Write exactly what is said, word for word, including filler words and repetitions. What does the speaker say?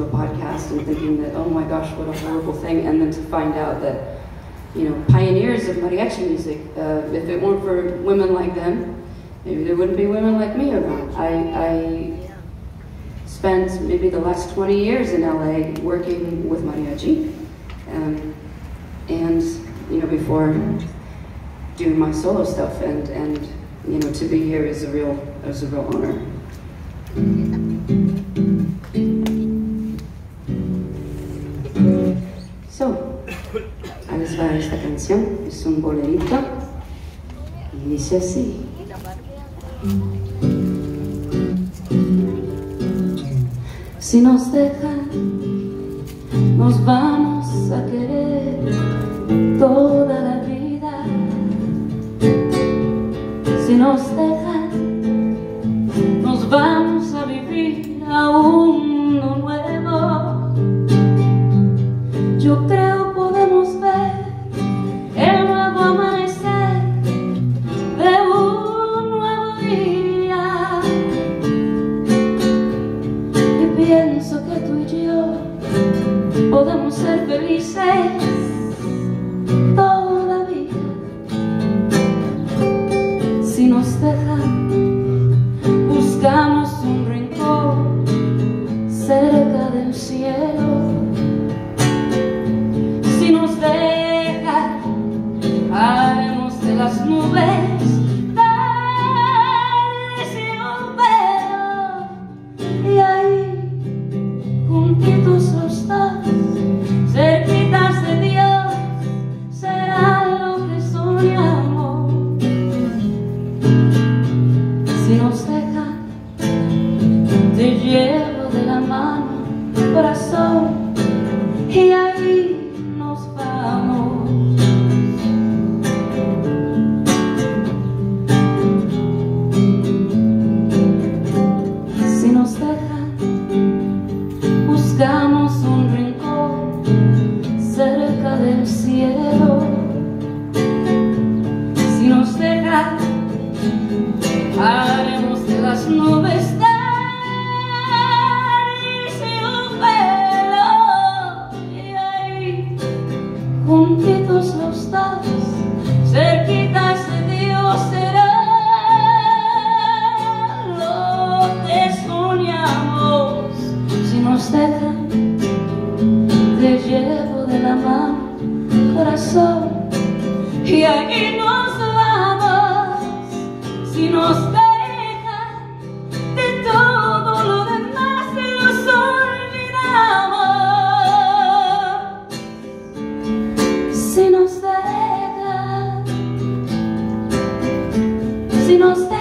to a podcast and thinking that, oh my gosh, what a horrible thing, and then to find out that, you know, pioneers of mariachi music, uh, if it weren't for women like them, maybe there wouldn't be women like me around. I, I spent maybe the last twenty years in L A working with mariachi, um, and, you know, before doing my solo stuff, and, and you know, to be here is a real, is a real honor. So, ahí les va esta canción, es un bolerito, y dice así. Si nos dejan, nos vamos a querer toda la vida. Si nos dejan, nos vamos a vivir a un mundo nuevo. Yo creo podemos ver el nuevo amanecer de un nuevo día. Y pienso que tú y yo podemos ser felices todavía. Si nos dejan, buscamos un rincón cerca del cielo. Si nos dejan, haremos de las nubes terciopelo, y ahí, juntitos los dos, cerquitas de Dios, será lo que soñamos. Si nos dejan, te llevo de la mano, corazón, y ahí nos vamos. Si nos dejan, buscamos un rincón cerca del cielo. Si nos dejan, haremos de las nubes terciopelo, y ahí, juntitos los dos, cerquitas de Dios, será lo que soñamos. Si nos dejan, te llevo de la mano, corazón, y ahí nos vamos. Si nos dejan, de todo lo demás nos olvidamos. Si nos dejan, si nos dejan,